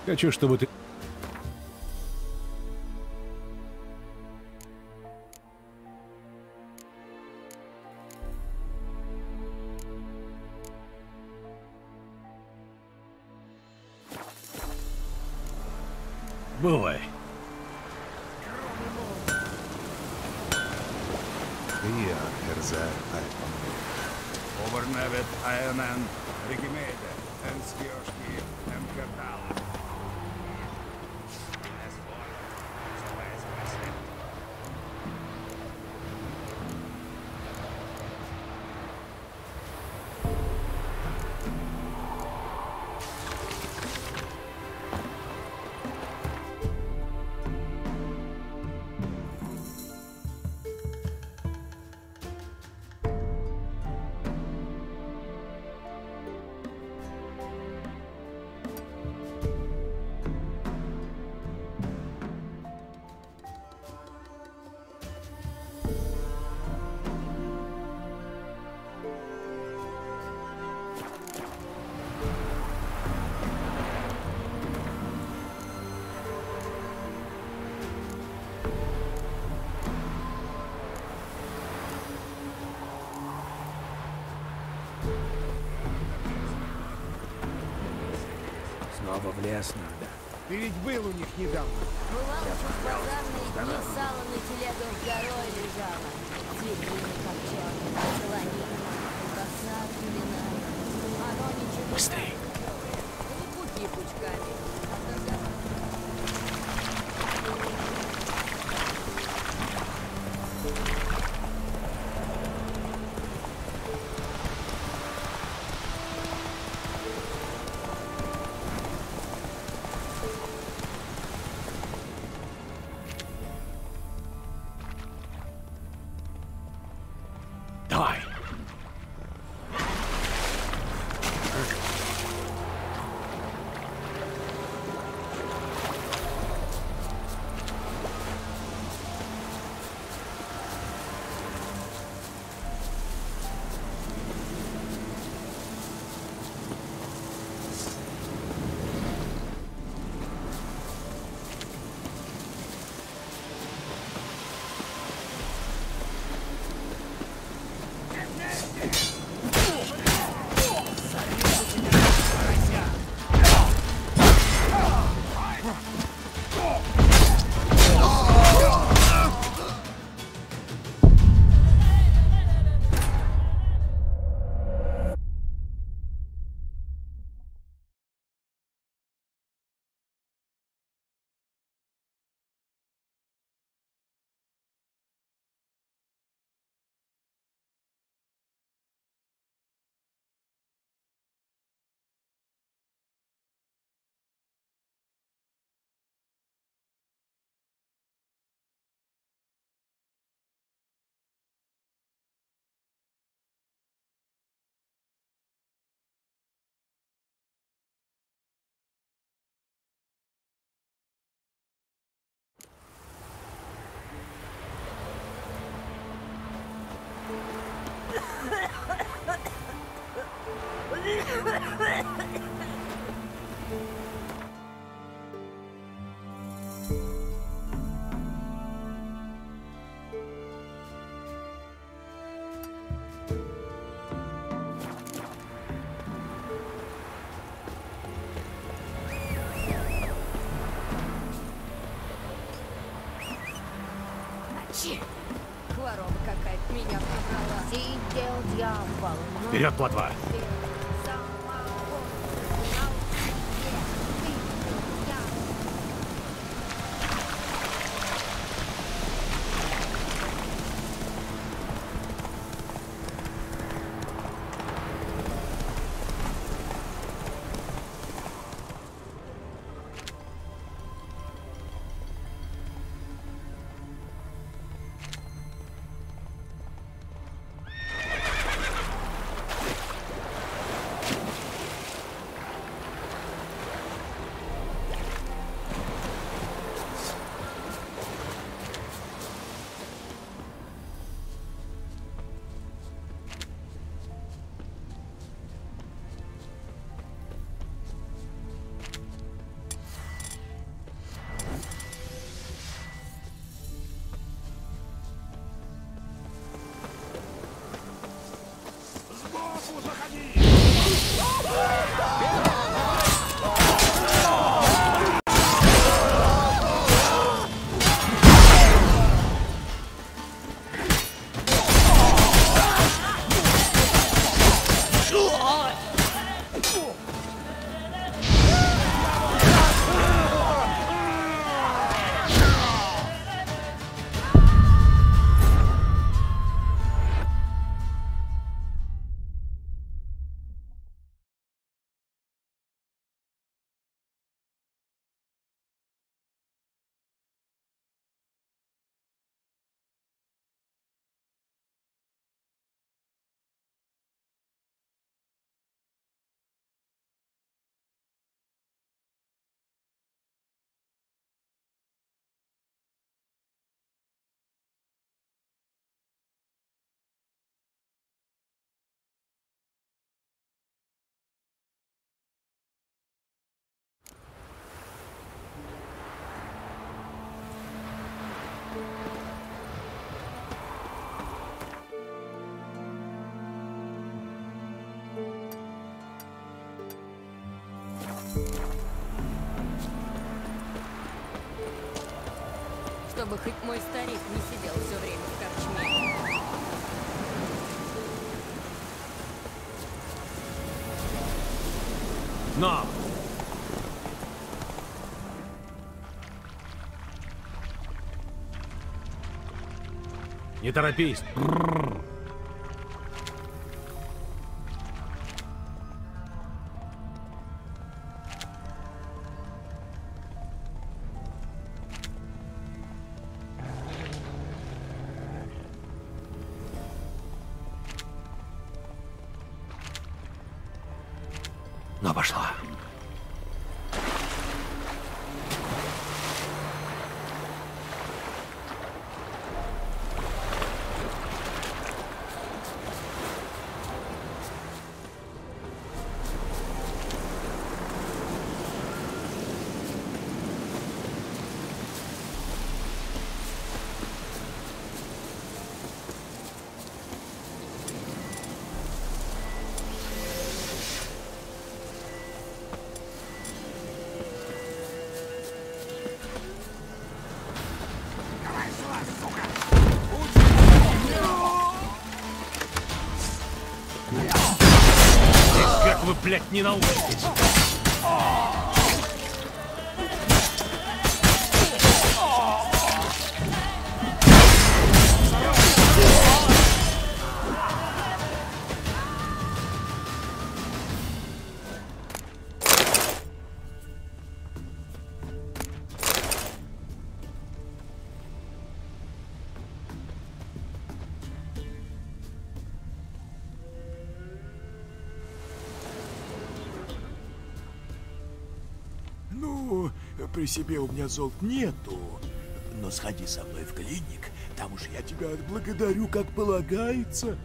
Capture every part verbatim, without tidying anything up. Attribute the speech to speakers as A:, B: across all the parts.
A: Хочу, чтобы ты... Бывай.
B: Ja, Herr
C: Overnevet Aenan Regimede, Enskioski, Emkerdal.
D: Снова в лес надо.
E: Ты ведь был у них недавно.
F: Бывало, что в базарные дни сало на телегах горой лежало. Свинина копченая, солонина, колбаса кулинарная. Оно ничего...
D: Быстрей!
F: Лопухи пучками.
D: Давай!
F: Хвороба какая-то меня пробрала. Сидел дьявол.
D: Вперед, плотва!
F: Чтобы хоть мой старик не сидел все время в корчме.
D: Но! Не торопись. Ну, пошла. Как вы, блядь, не научитесь?
A: Ну, при себе у меня золот нету. Но сходи со мной в клиник, там уж я тебя отблагодарю, как полагается.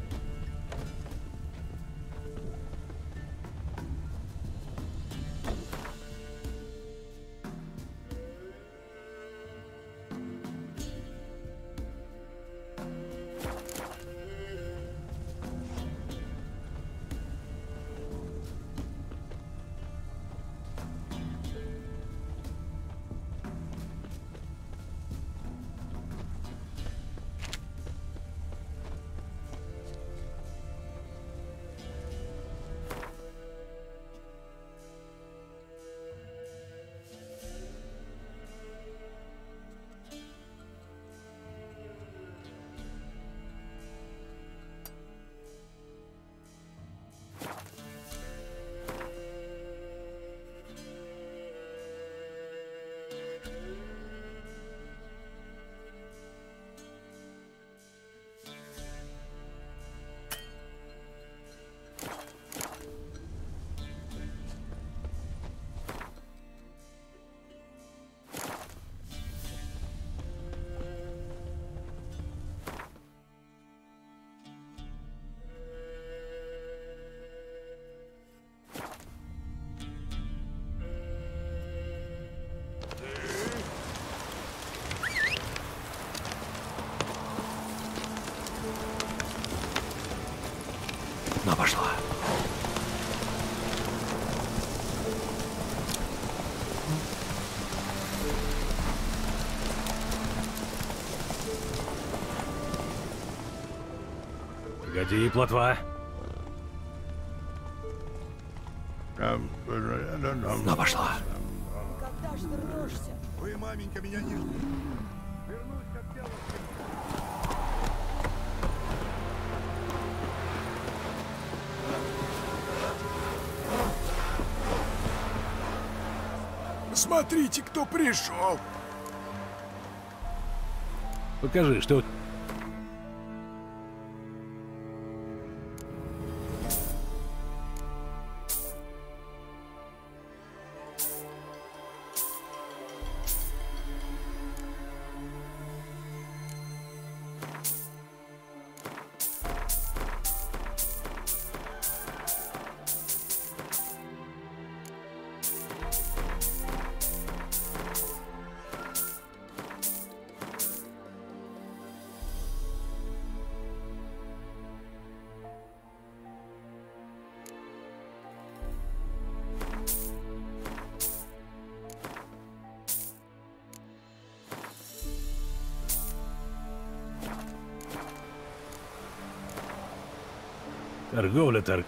D: Где и плотва? Но пошла.
F: Когда ж вернешься?
C: Вы, маменька, меня не ждите. Вернусь, как дело.
A: Смотрите, кто пришел.
D: Покажи, что... Торговля, торг...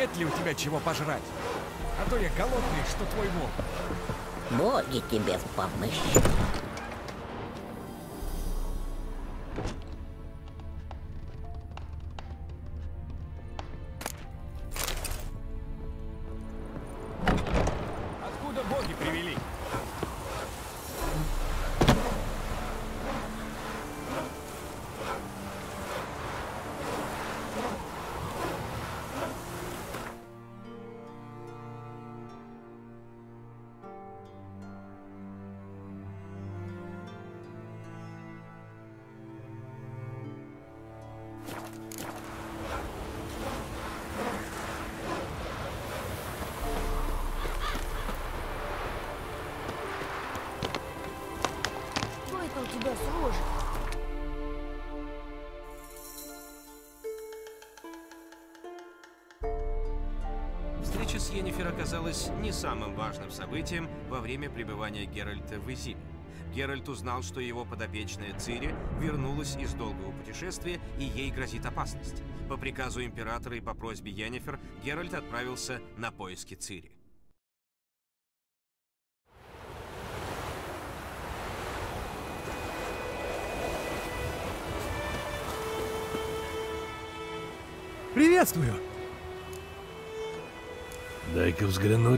E: Нет ли у тебя чего пожрать? А то я голодный, что твой волк.
G: Боги тебе в помощь.
E: Откуда боги привели?
F: Что это у тебя с рожей?
H: Встреча с Йеннифер оказалась не самым важным событием во время пребывания Геральта в Изиме. Геральт узнал, что его подопечная Цири вернулась из долгого путешествия, и ей грозит опасность. По приказу императора и по просьбе Йеннифер Геральт отправился на поиски Цири.
E: Приветствую!
D: Дай-ка взглянуть.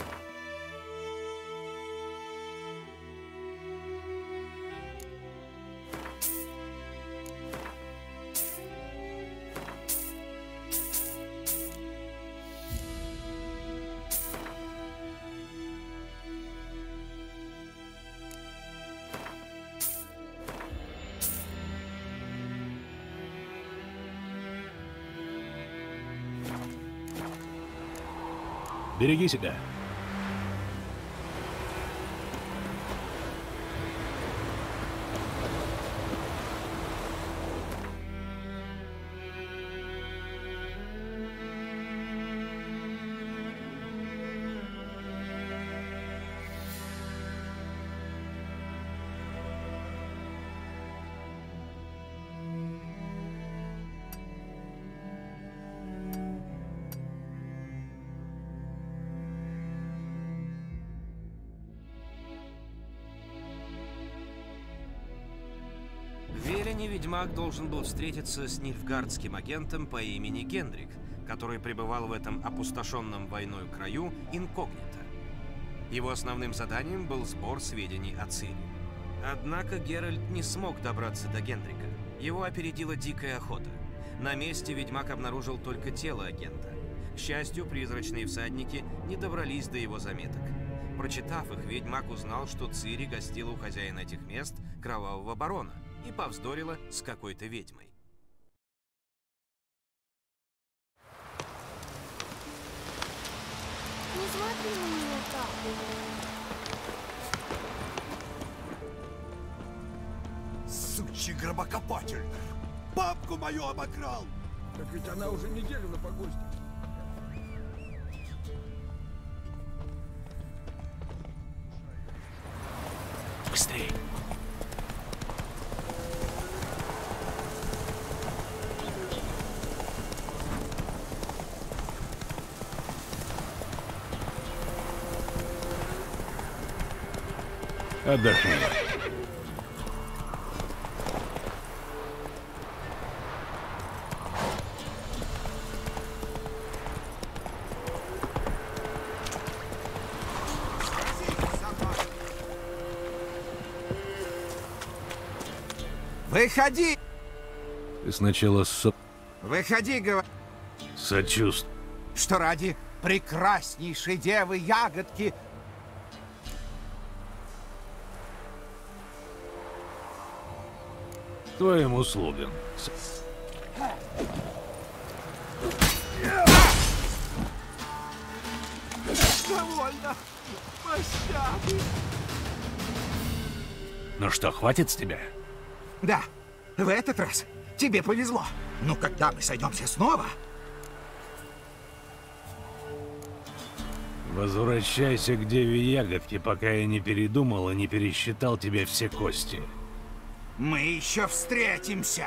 D: Береги себя.
H: В Верене ведьмак должен был встретиться с нильфгардским агентом по имени Гендрик, который пребывал в этом опустошенном войной краю инкогнито. Его основным заданием был сбор сведений о Цири. Однако Геральт не смог добраться до Гендрика. Его опередила дикая охота. На месте ведьмак обнаружил только тело агента. К счастью, призрачные всадники не добрались до его заметок. Прочитав их, ведьмак узнал, что Цири гостила у хозяина этих мест, Кровавого Барона, и повздорила с какой-то ведьмой.
F: Не смотри на меня так.
A: Сучий гробокопатель! Бабку мою обокрал!
E: Так ведь она уже неделю на погосте.
D: Быстрей. Отдохни.
I: Выходи!
D: Ты сначала со...
I: Выходи, говорю.
D: Сочувствую.
I: Что ради прекраснейшей девы ягодки
D: Твоим услугам.
I: довольно. Пощады.
D: Ну что, хватит с тебя?
I: Да, в этот раз тебе повезло. Ну, когда мы сойдемся снова...
D: Возвращайся к деве ягодки, пока я не передумал и не пересчитал тебе все кости.
I: Мы еще встретимся.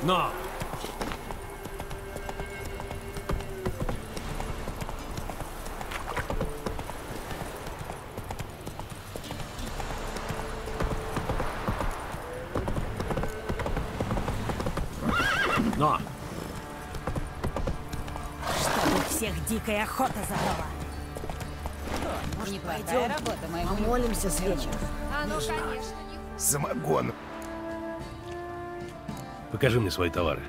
D: Но! Но!
J: Чтобы всех дикая охота забрала.
F: Не пойдем, помолимся с вечера. А ну, конечно, не...
B: Самогон.
D: Покажи мне свои товары.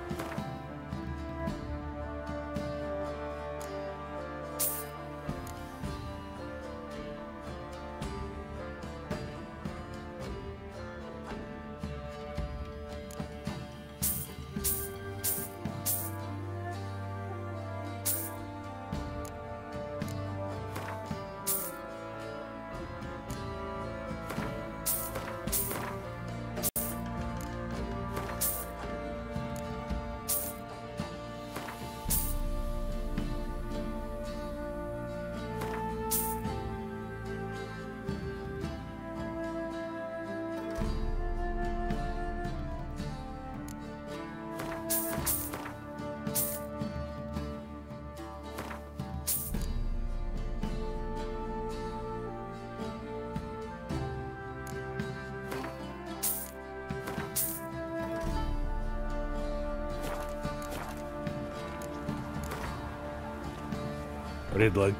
D: Предлаг...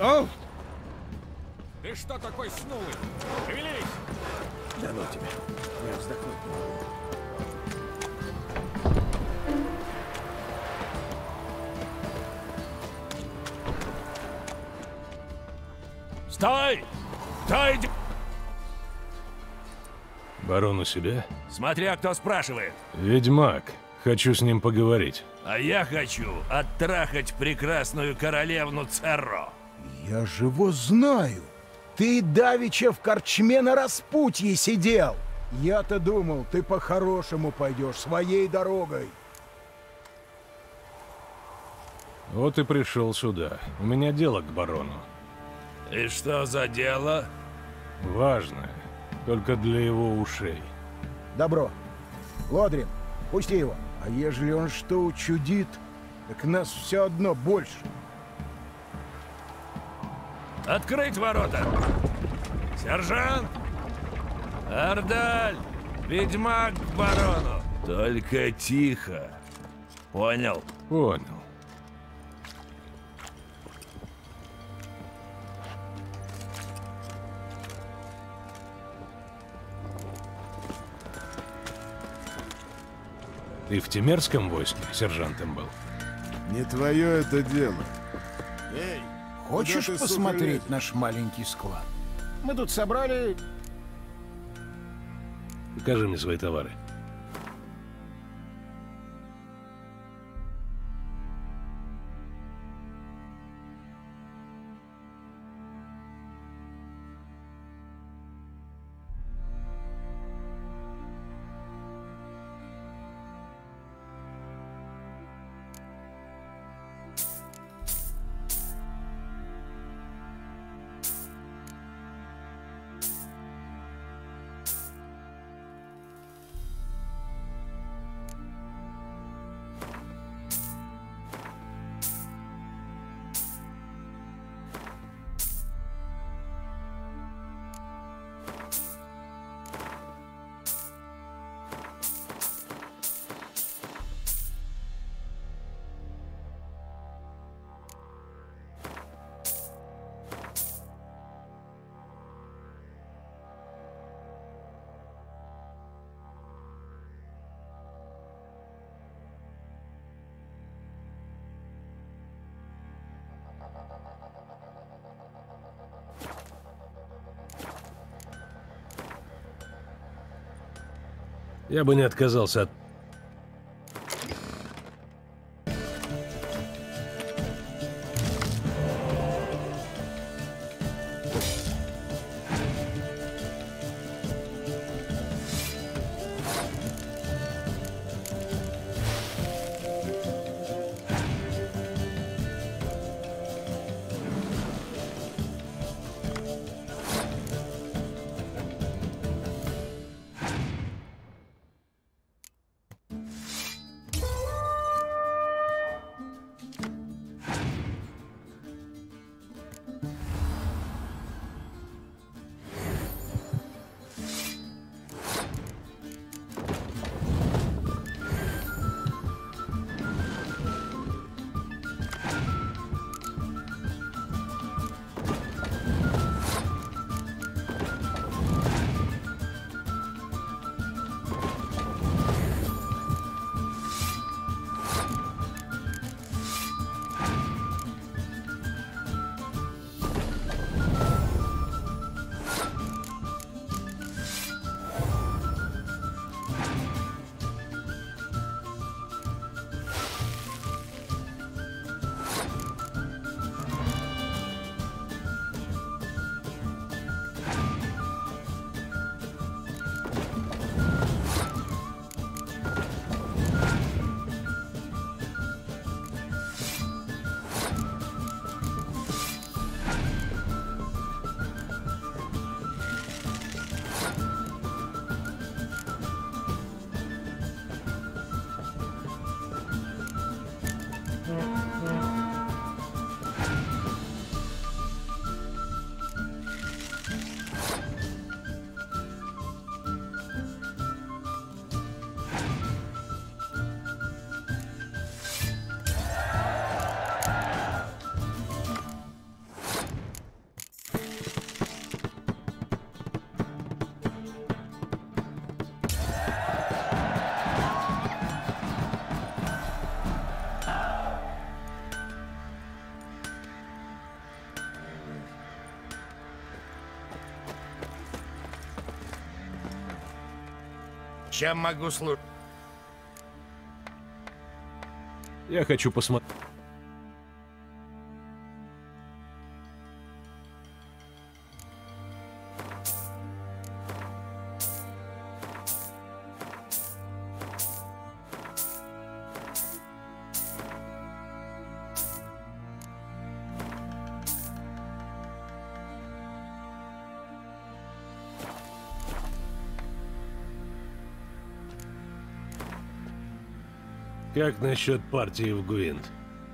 E: О! Ты что такой снулый? Шевелись!
A: Да ну тебя. Я вздохнуть не могу.
K: Стой! Стой!
D: Барон у себя?
K: Смотря кто спрашивает.
D: Ведьмак. Хочу с ним поговорить.
K: А я хочу оттрахать прекрасную королевну Церро.
I: Я же его знаю. Ты давеча в корчме на распутье сидел. Я-то думал, ты по-хорошему пойдешь своей дорогой.
D: Вот и пришел сюда. У меня дело к барону.
K: И что за дело?
D: Важное. Только для его ушей.
I: Добро. Лодрин, пусти его. А ежели он что учудит, так нас все одно больше.
K: Открыть ворота! Сержант! Ардаль! Ведьмак к барону! Только тихо. Понял?
D: Понял. Ты в Темерском войске сержантом был?
C: Не твое это дело. Эй,
I: Хочешь
C: куда ты,
I: посмотреть
C: сука,
I: наш маленький склад? Мы тут собрали...
D: Покажи мне свои товары. Я бы не отказался от...
K: Чем могу служить?
D: Я хочу посмотреть. Как насчет партии в Гвинт?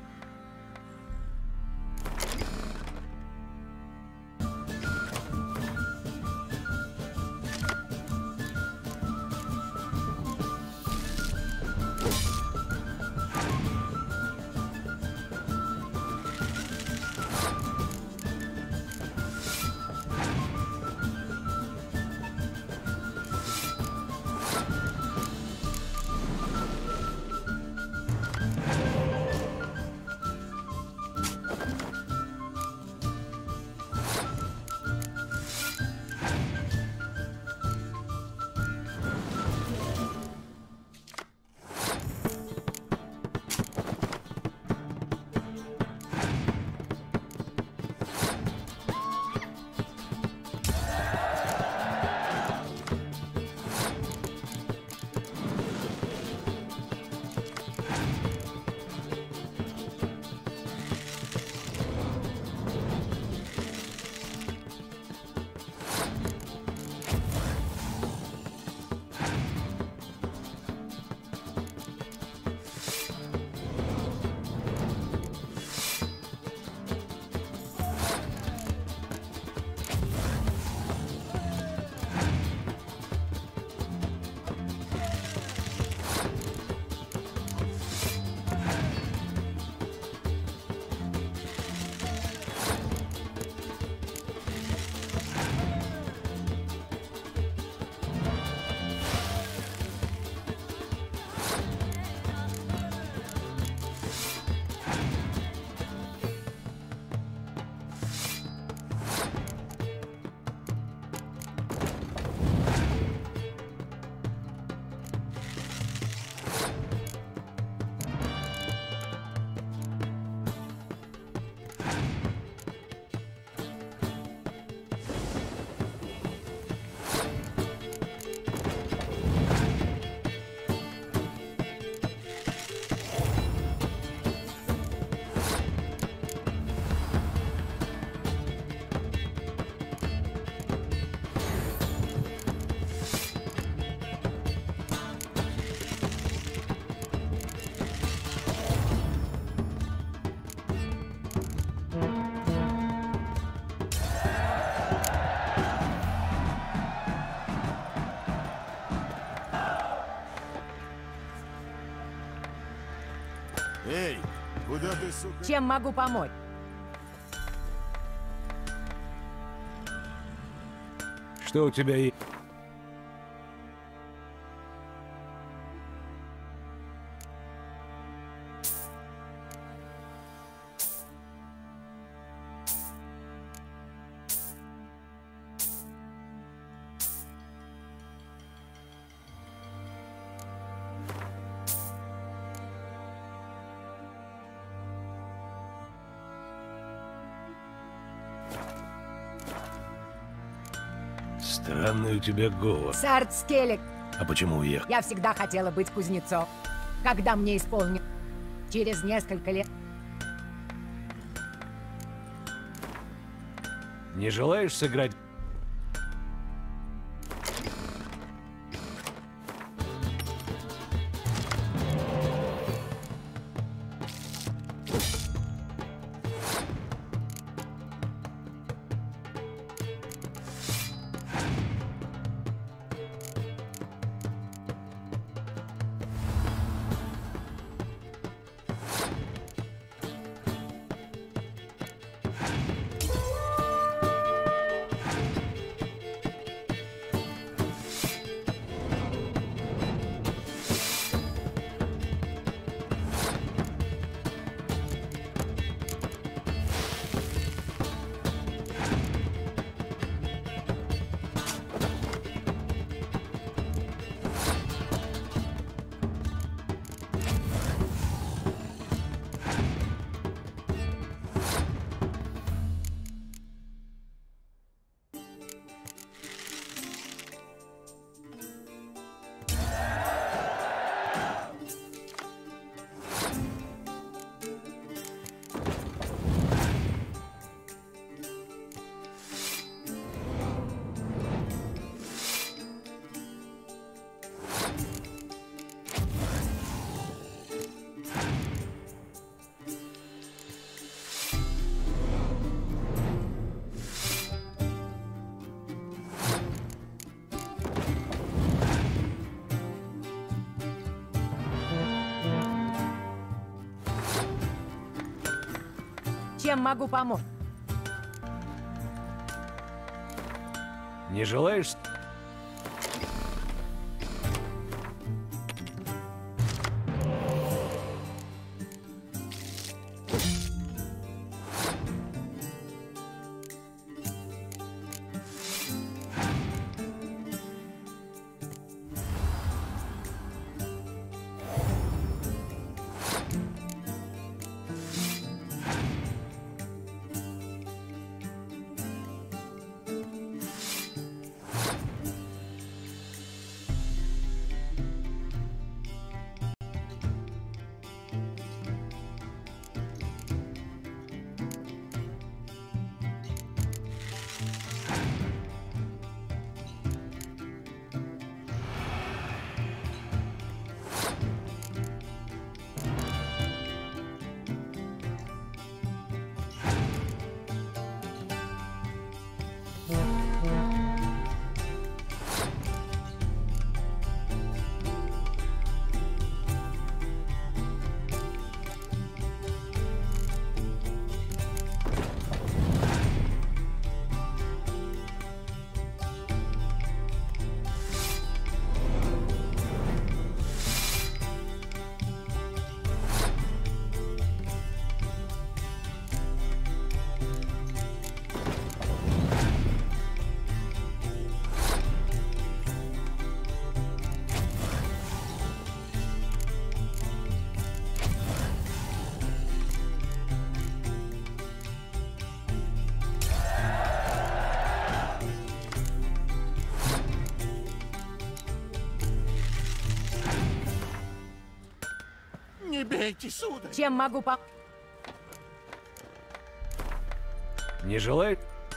C: Эй, куда ты, сука?
J: Чем могу помочь?
D: Что у тебя есть? Странный у тебя голос.
J: Сарцкелек.
D: А почему уехал?
J: Я всегда хотела быть кузнецом. Когда мне исполнится через несколько лет.
D: Не желаешь сыграть?
J: Чем могу помочь?
D: Не желаешь?
A: Не бейте, сударь!
J: Чем могу помочь?
D: Не желаешь?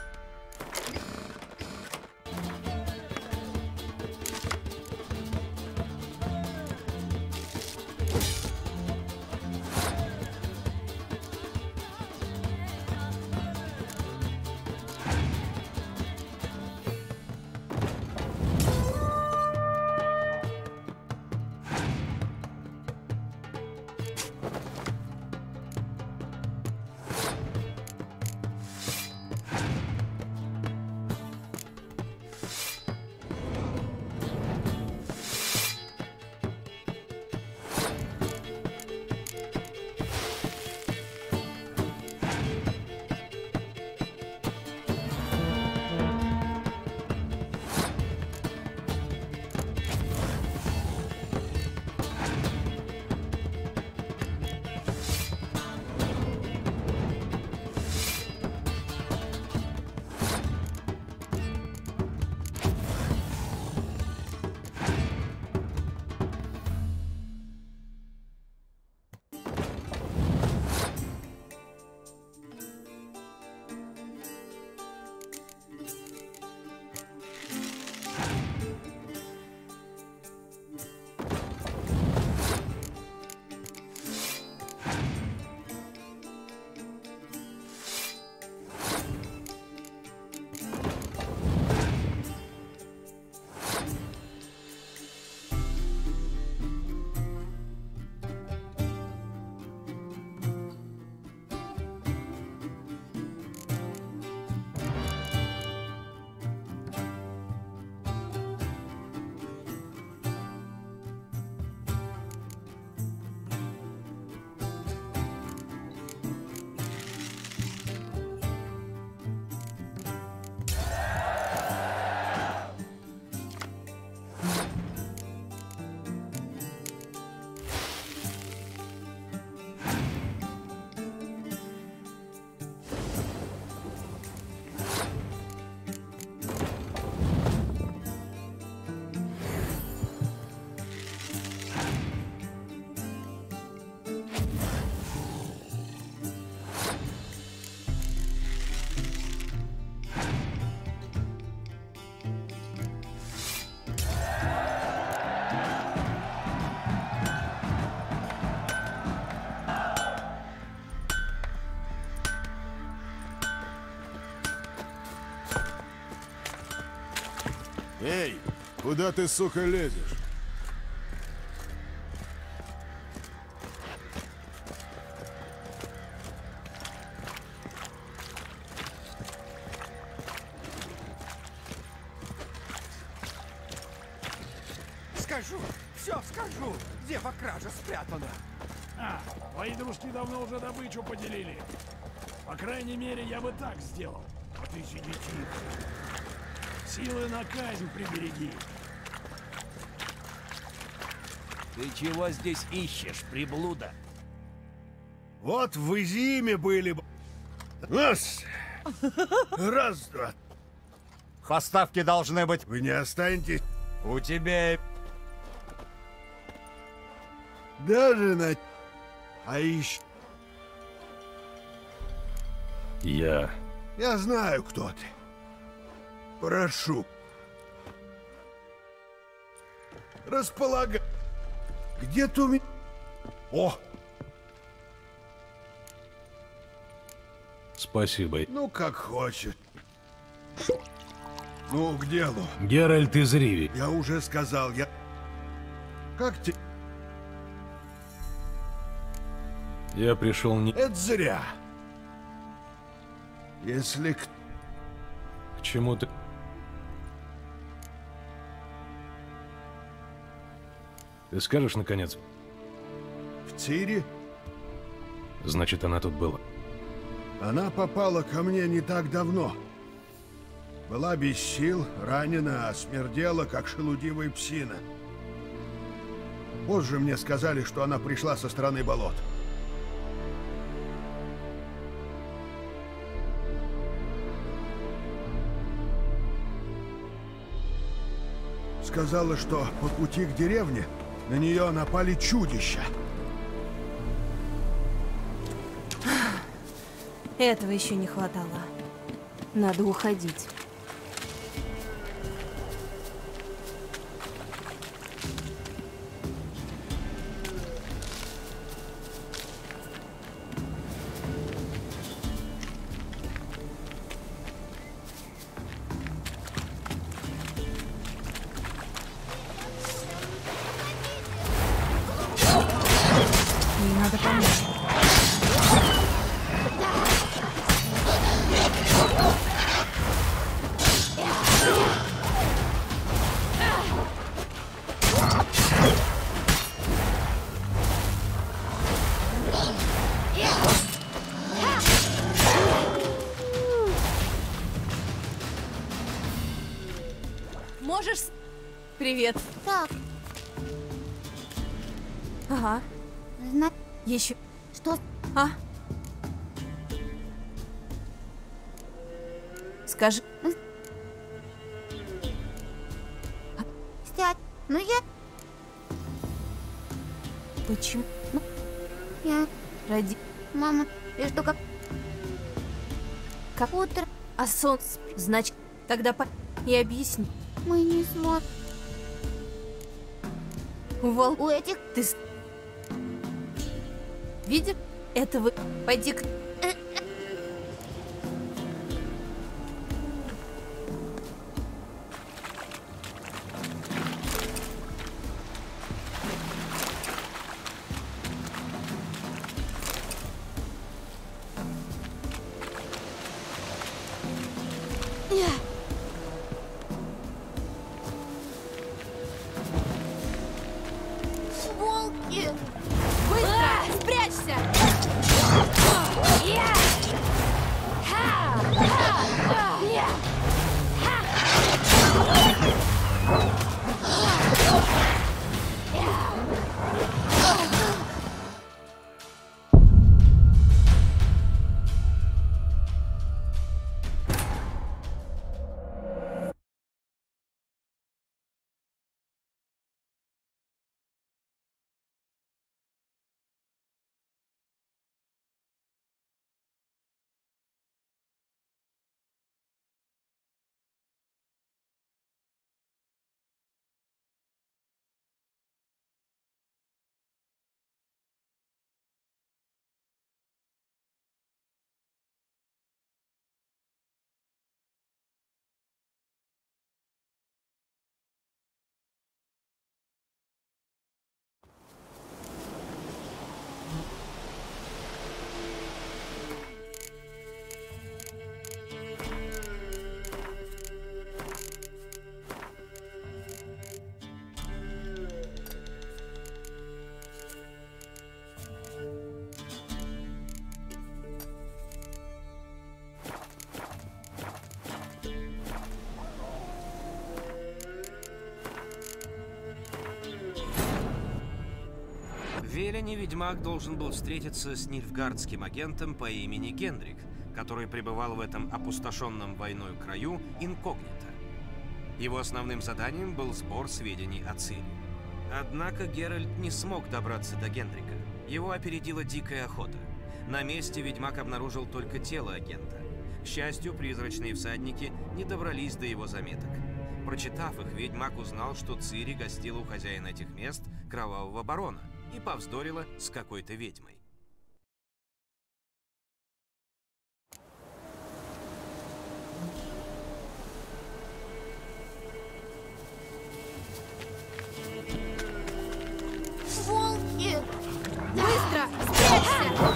L: Эй, куда ты, сука, лезешь?
E: скажу, все скажу, где во кража спрятана.
M: А, твои дружки давно уже добычу поделили. По крайней мере, я бы так сделал. А ты сиди тихо. Силы на казнь прибереги.
K: Ты чего здесь ищешь, приблуда?
L: Вот в Изиме были бы. Раз. Раз, два.
N: Поставки должны быть.
L: Вы не останетесь.
N: У тебя...
L: Даже на... А ищ...
D: Я...
L: Я знаю, кто ты. Прошу. Располагай. Где ты у меня... О!
D: Спасибо.
L: Ну, как хочет. Ну, к делу.
D: Геральт из Риви.
L: Я уже сказал, я... Как ты...
D: Я пришел не...
L: Это зря. Если... к-
D: К чему ты... Ты скажешь, наконец?
L: В Цири
D: Значит, она тут была.
L: она попала ко мне не так давно. Была без сил, ранена, а смердела, как шелудивая псина. Позже мне сказали, что она пришла со стороны болот. Сказала, что по пути к деревне на нее напали чудища.
O: Этого еще не хватало. Надо уходить. Ей надо помочь. Можешь... с- Привет.
F: Так,
O: Ага.
F: зна...
O: Еще...
F: Что?
O: А? Скажи...
F: Сядь. Ну я...
O: Почему?
F: Я...
O: Ради...
F: Мама, и что как...
O: Как
F: Утро.
O: А солнце... Значит, тогда по... И объясни.
F: Мы не смотрим.
O: Вол...
F: У этих...
O: Ты... с- Видишь? Это вы... Пойди к...
F: Волки!
O: Быстро! Спрячься!
H: Велине ведьмак должен был встретиться с нильфгардским агентом по имени Гендрик, который пребывал в этом опустошенном войной краю инкогнито. Его основным заданием был сбор сведений о Цири. Однако Геральт не смог добраться до Гендрика. Его опередила дикая охота. На месте ведьмак обнаружил только тело агента. К счастью, призрачные всадники не добрались до его заметок. Прочитав их, ведьмак узнал, что Цири гостила у хозяина этих мест, Кровавого Барона, и повздорила с какой-то ведьмой.
F: Волки! Быстро! Спрячься!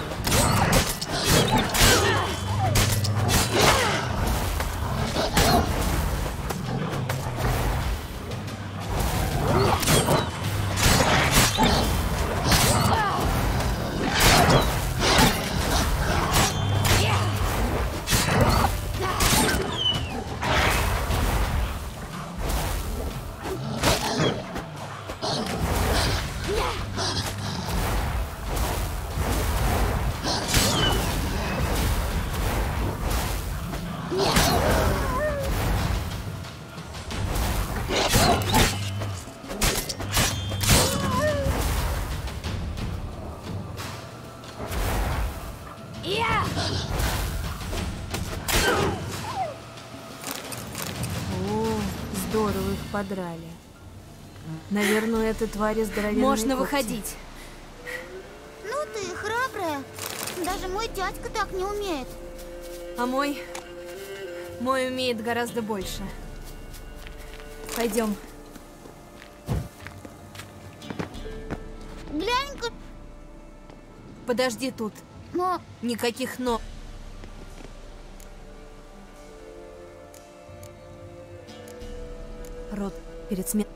O: Здорово их подрали. Наверное, это твари здоровенные.
F: Можно
O: когти.
F: выходить.
P: Ну ты храбрая. Даже мой дядька так не умеет.
O: А мой... Мой умеет гораздо больше. Пойдем.
P: Глянь-ка.
O: Подожди тут.
P: Но...
O: Никаких «но». Рот перед смертью.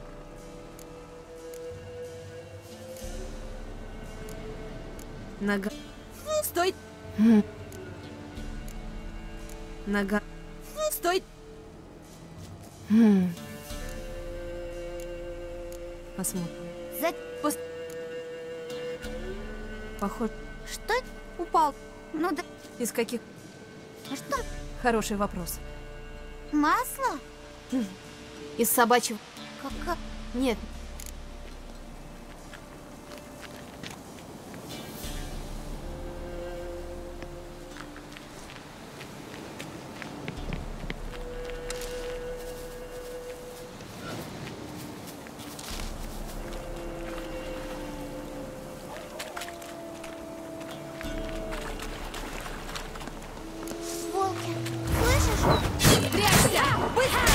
O: Нога. Стой! Нога. Стой! Посмотрим.
P: За...
O: Пос... Похож...
P: Что?
O: Упал.
P: Ну да...
O: Из каких...
P: А что?
O: Хороший вопрос.
P: Масло?
O: Из собачьего...
P: Как...
O: Нет.
P: Волки, слышишь?
F: Прячься! Быстро!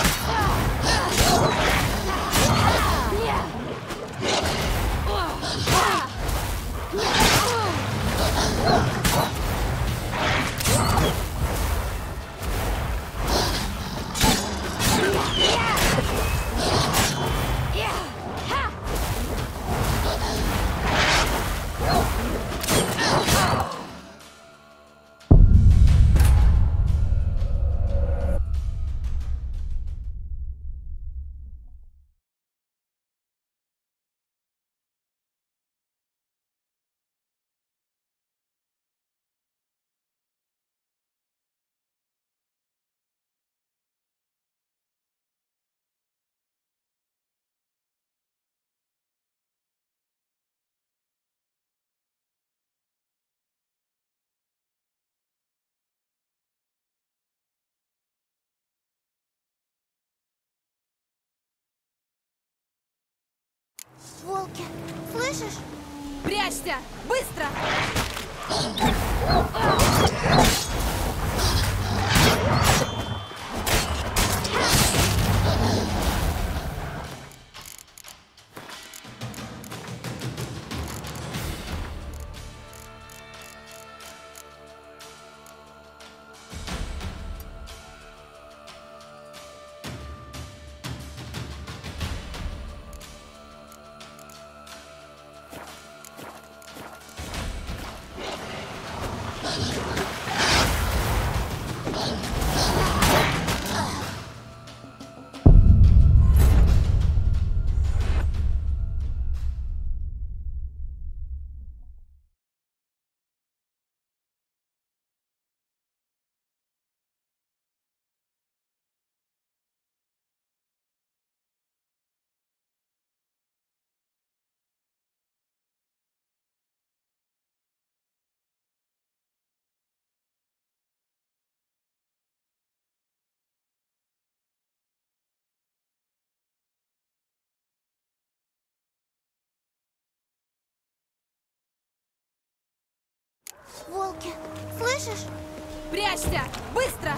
P: Волки, слышишь?
F: Прячься! Быстро!
P: Волки, слышишь?
O: Прячься! Быстро!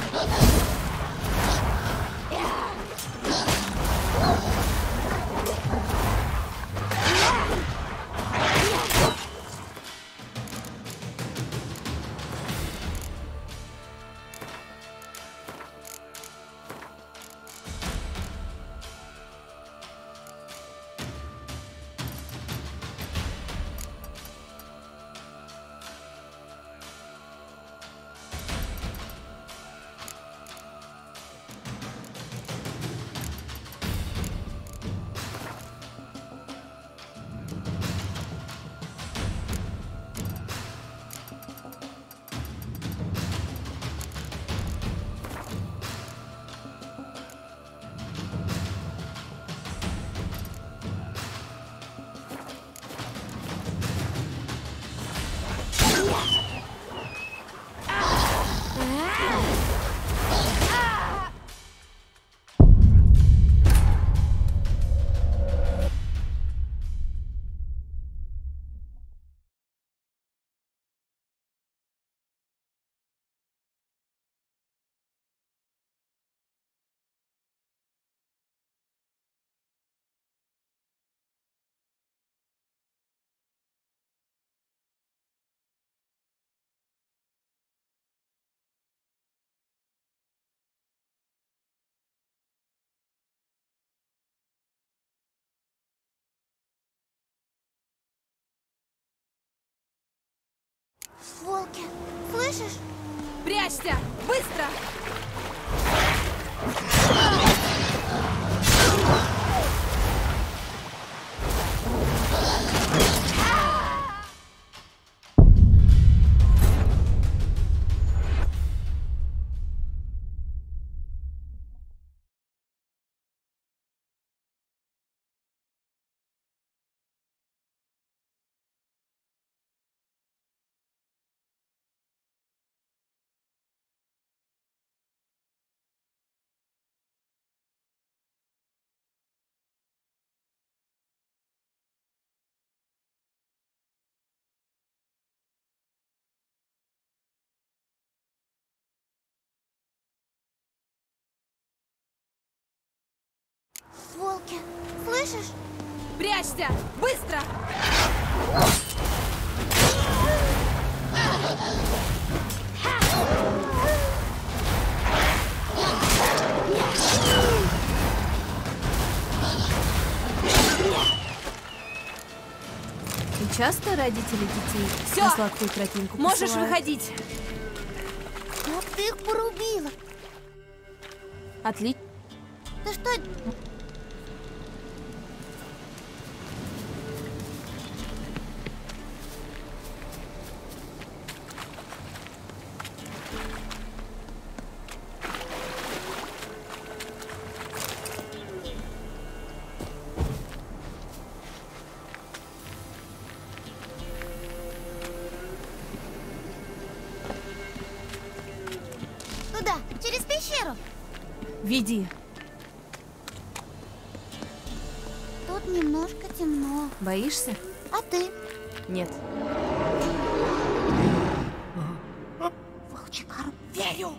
P: Волки, слышишь?
O: Прячься! Быстро!
P: Волки, слышишь?
O: Прячься! Быстро! И часто родители детей Всё! на сладкую тропинку Можешь посылают? выходить.
P: Как ты их порубила?
O: Отлично.
P: Ты что? Туда, через пещеру.
O: Веди.
P: Тут немножко темно.
O: Боишься?
P: А ты?
O: Нет.
P: Волчий короб. Верю.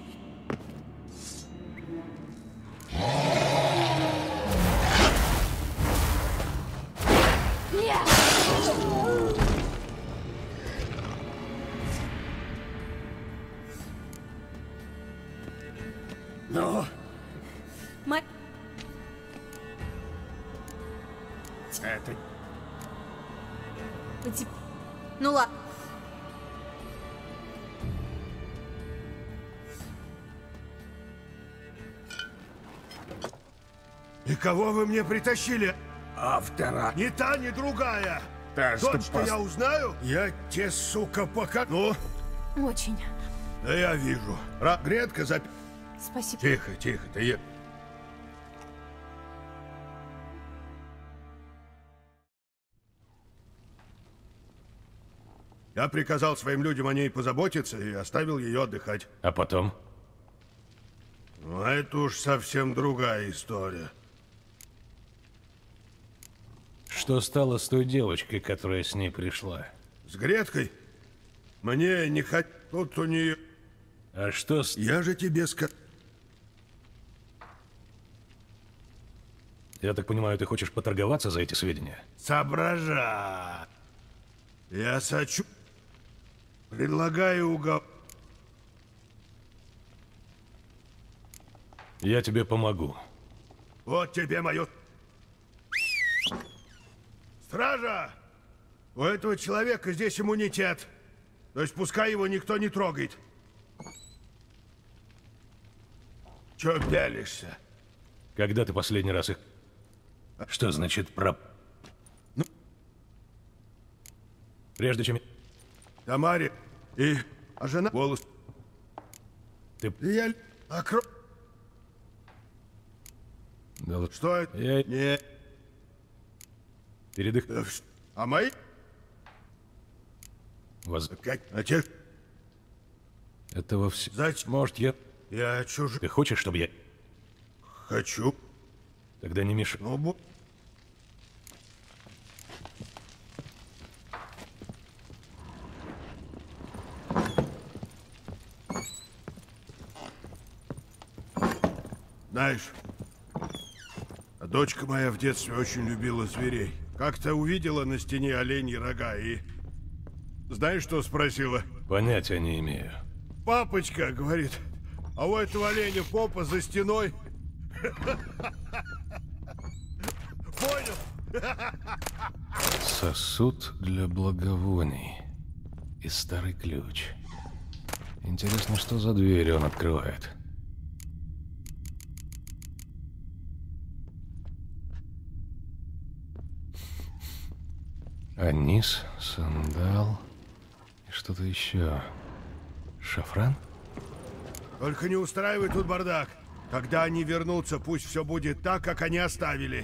M: Ну?
O: Ма...
M: Это...
O: Потеп... Ну ладно.
L: И кого вы мне притащили?
M: Автора.
L: Ни та, ни другая.
M: Да, что
L: Точно
M: пос-
L: я узнаю? Я те, сука, пока... Ну,
O: Очень.
L: да я вижу. Ра... Гретка зап...
O: Спасибо.
L: Тихо, тихо, ты... е- Я приказал своим людям о ней позаботиться и оставил ее отдыхать.
D: А потом?
L: Ну, это уж совсем другая история.
D: Что стало с той девочкой, которая с ней пришла?
L: С Греткой? Мне не хоть... Тут у нее...
D: А что с...
L: Я же тебе сказал...
D: Я так понимаю, ты хочешь поторговаться за эти сведения?
L: Сообража. Я сочу... Предлагаю угол...
D: Я тебе помогу.
L: Вот тебе мое... Стража! У этого человека здесь иммунитет. То есть пускай его никто не трогает. Чё пялишься?
D: Когда ты последний раз их... Что значит про...
L: Ну...
D: Прежде чем...
L: Тамаре и... А жена... Волос...
D: Ты...
L: Я... Окро...
D: Да,
L: что это?
D: Я...
L: Не...
D: Передых...
L: А мои?
D: Воз...
L: Как? А те...
D: Это во все...
L: Зачем?
D: Может, я...
L: Я чужой.
D: Ты хочешь, чтобы я...
L: Хочу.
D: Тогда не мешай.
L: Ну, бу... Знаешь, дочка моя в детстве очень любила зверей. Как-то увидела на стене оленьи рога и... Знаешь, что спросила?
D: Понятия не имею.
L: Папочка, говорит, а у этого оленя попа за стеной. Понял?
D: Сосуд для благовоний. И старый ключ. Интересно, что за дверь он открывает. Анис, сандал и что-то еще. Шафран?
L: Только не устраивай тут бардак. Когда они вернутся, пусть все будет так, как они оставили.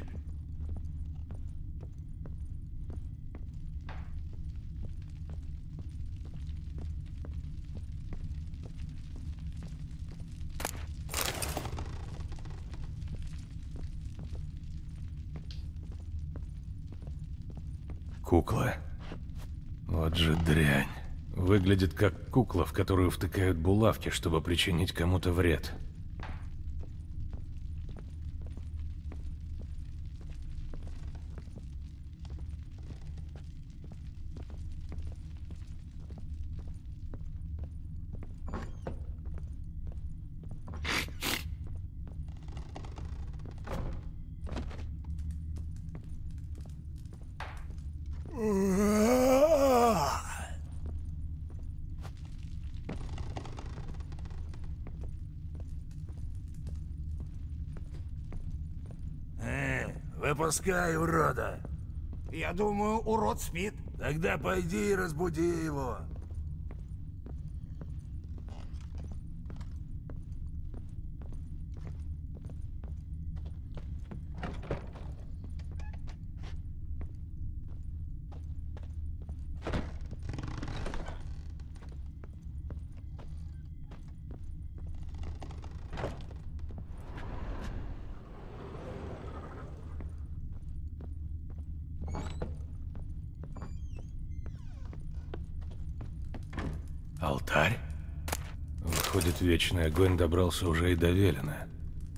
D: Кукла. Вот же дрянь. Выглядит как кукла, в которую втыкают булавки, чтобы причинить кому-то вред.
K: Выпускай, урода.
E: Я думаю, урод спит.
K: Тогда пойди и разбуди его.
D: Алтарь? Выходит, вечный огонь добрался уже и до Велена.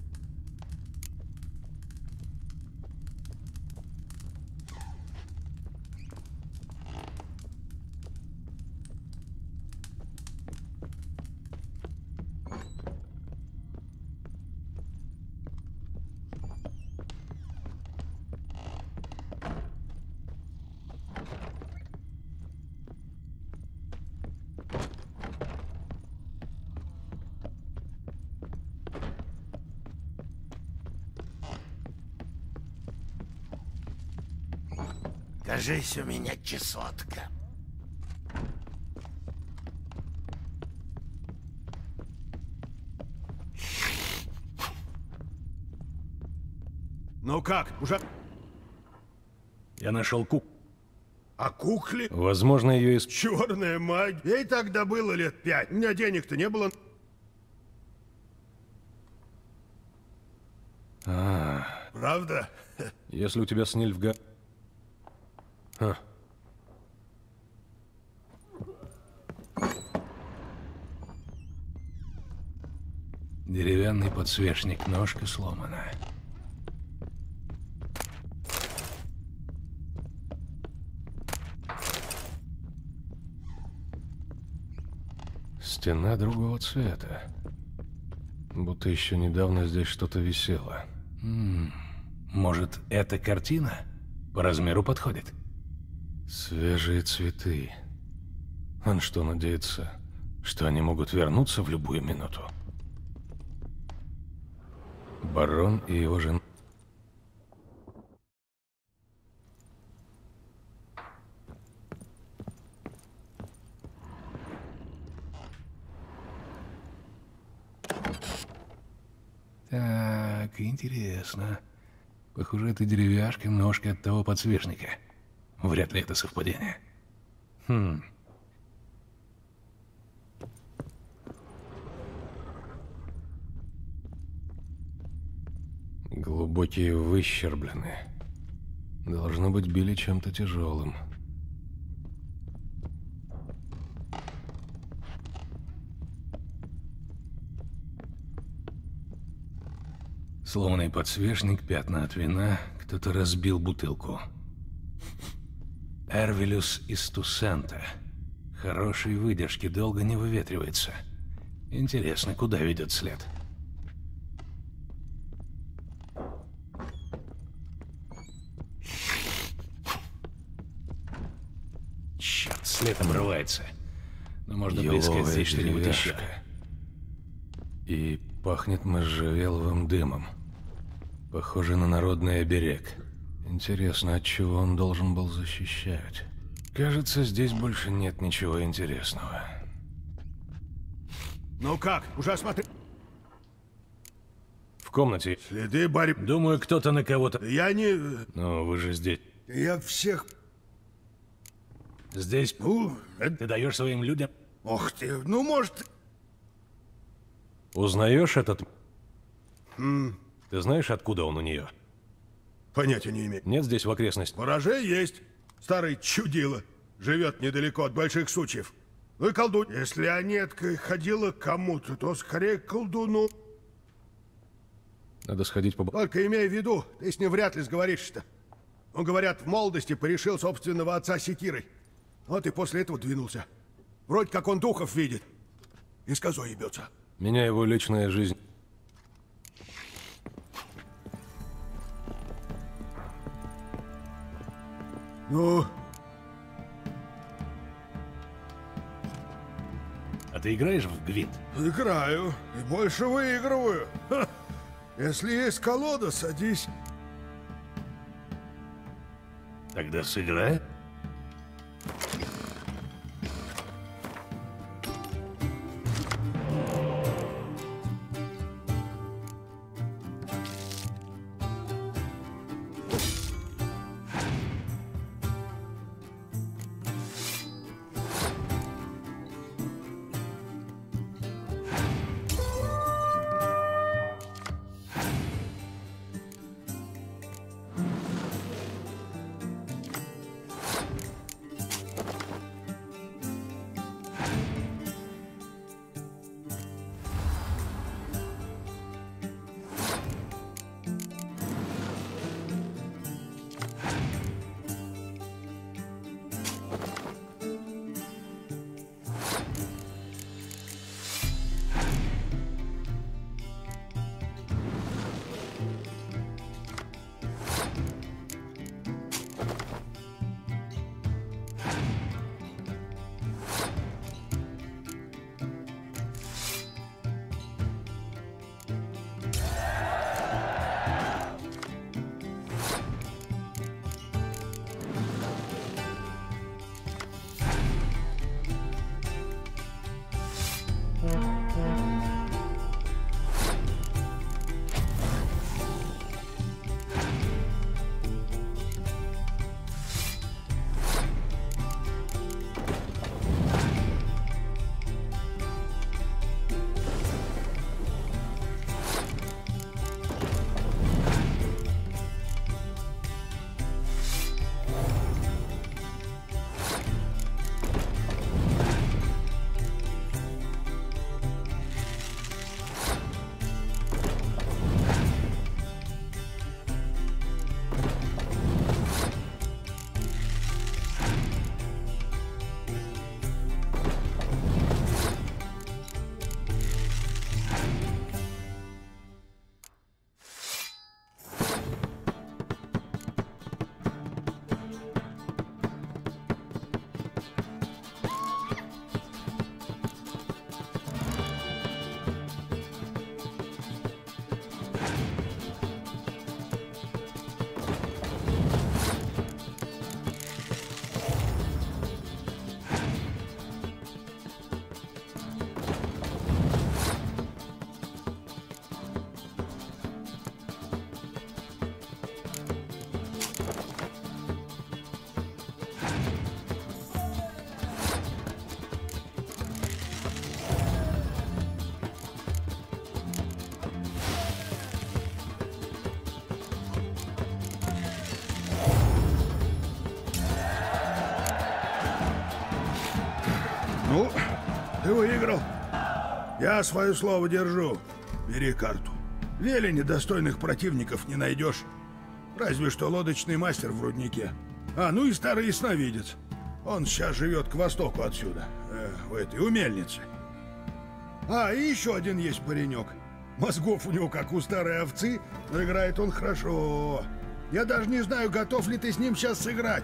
K: Кажись, у меня чесотка.
L: Ну как, уже...
D: Я нашел кук.
L: А кукле?
D: Возможно, ее из...
L: Черная магия. Ей тогда было лет пять. У меня денег-то не было.
D: А,
L: правда?
D: Если у тебя с Нильфга... Ха. Деревянный подсвечник, ножка сломана. Стена другого цвета. Будто еще недавно здесь что-то висело. М-м, может, эта картина по размеру подходит? Свежие цветы. Он что, надеется, что они могут вернуться в любую минуту? Барон и его жена. Так, интересно. Похоже, это деревяшка, ножка от того подсвечника. Вряд ли это совпадение. Хм. Глубокие выщерблены. Должно быть, били чем-то тяжелым. Сломанный подсвечник, пятна от вина, кто-то разбил бутылку. Эрвилюс из Тусента. Хорошей выдержки, долго не выветривается. Интересно, куда ведет след? Черт, след обрывается. Но можно поискать здесь что-нибудь еще. И пахнет можжевеловым дымом. Похоже на народный оберег. Интересно, от чего он должен был защищать? Кажется, здесь больше нет ничего интересного.
L: Ну как, уже осмотри...
D: В комнате.
L: Следы борьбы.
D: Думаю, кто-то на кого-то...
L: Я не...
D: Но вы же здесь.
L: Я всех...
D: Здесь...
L: Ну,
D: ты даешь своим людям...
L: Ох ты, ну может...
D: Узнаешь этот...
L: М
D: Ты знаешь, откуда он у нее?
L: Понятия не имею.
D: Нет здесь в окрестностях?
L: Ворожей есть. Старый чудило. Живет недалеко от больших сучьев. Ну и колдун. Если Анетка ходила к кому-то, то скорее к колдуну.
D: Надо сходить по...
L: Только имея в виду, ты с ним вряд ли сговоришься-то. Он, говорят, в молодости порешил собственного отца секирой. Вот и после этого двинулся. Вроде как он духов видит. И с козой ебется.
D: Меня его личная жизнь...
L: Ну?
D: А ты играешь в гвинт?
L: Играю. И больше выигрываю. Ха. Если есть колода, садись.
D: Тогда сыграй.
L: Ну, ты выиграл. Я свое слово держу. Бери карту. В Велине достойных противников не найдешь. Разве что лодочный мастер в руднике. А, ну и старый ясновидец. Он сейчас живет к востоку отсюда, э, в этой умельнице. А, и еще один есть паренек. Мозгов у него как у старой овцы, но играет он хорошо. Я даже не знаю, готов ли ты с ним сейчас сыграть.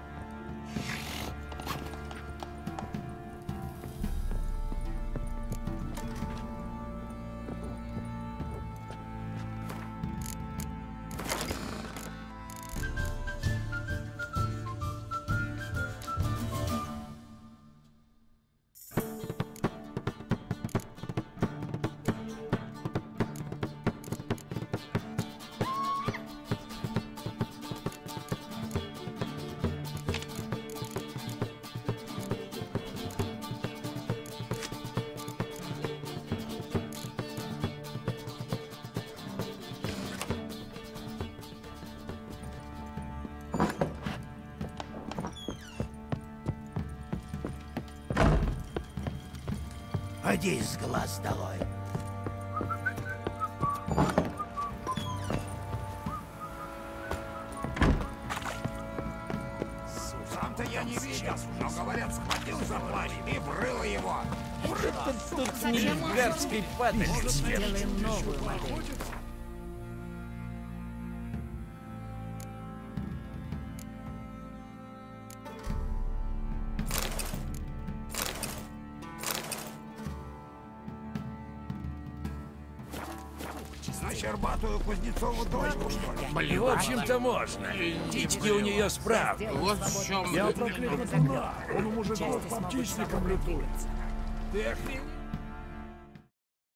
A: Поди с глаз долой.
C: Сам-то я не видел, но, говорят, схватил за плащ и врыло его.
K: Тут с нильфгардской падали.
J: Сделаем новую модель.
C: На щербатую Кузнецову дочку, что ли?
K: Блин, в общем-то можно. Птички у нее справа.
M: Вот в чем... Я проклятый туда. Он у мужиков по птичникам летует. Ты охренел?